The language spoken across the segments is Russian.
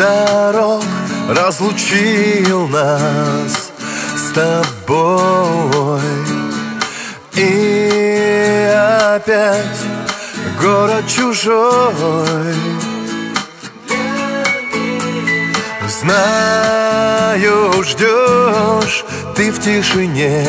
дорог разлучил нас с тобой. И опять город чужой. Знаю, ждешь ты в тишине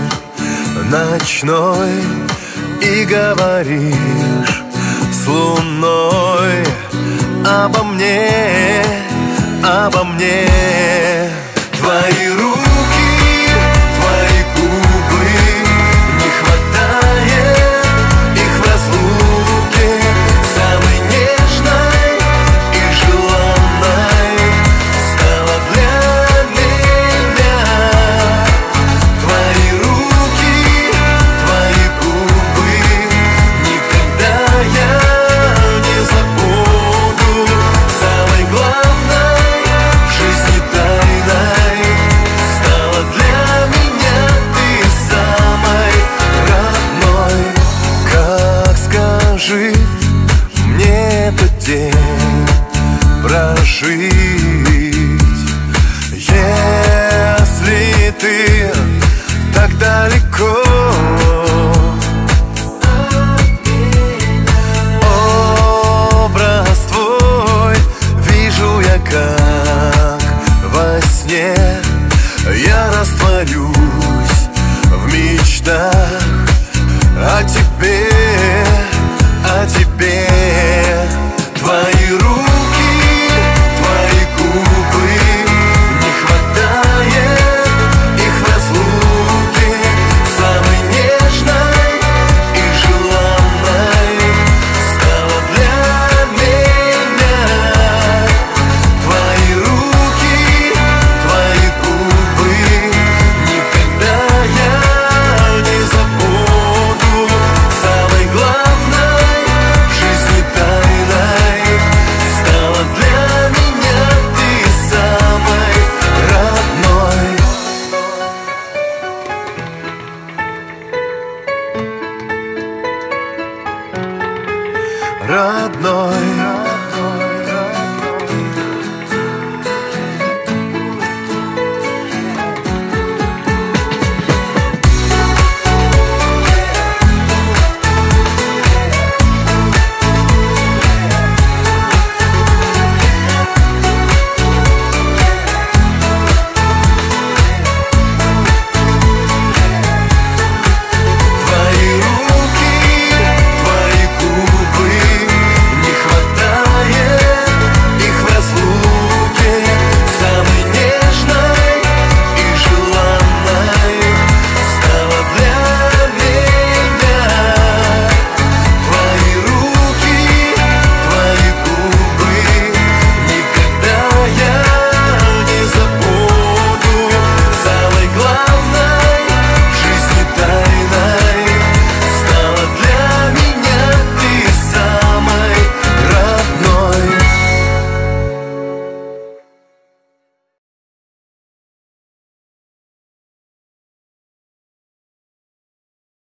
ночной и говоришь с луной обо мне, обо мне. Твои руки, твои губы, не хватает их в разлуке, самой нежной и желанной стала для меня. Твои руки, твои губы, никогда я не забуду. Самой главной в жизни тайной стала для меня ты самой родной. Как, скажи мне, этот день прожить, если ты так далеко?